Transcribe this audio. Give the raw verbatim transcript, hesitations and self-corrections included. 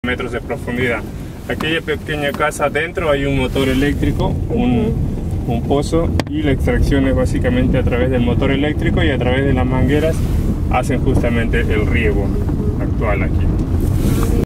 metros de profundidad. Aquella pequeña casa adentro hay un motor eléctrico, un, un pozo, y la extracción es básicamente a través del motor eléctrico, y a través de las mangueras hacen justamente el riego actual aquí.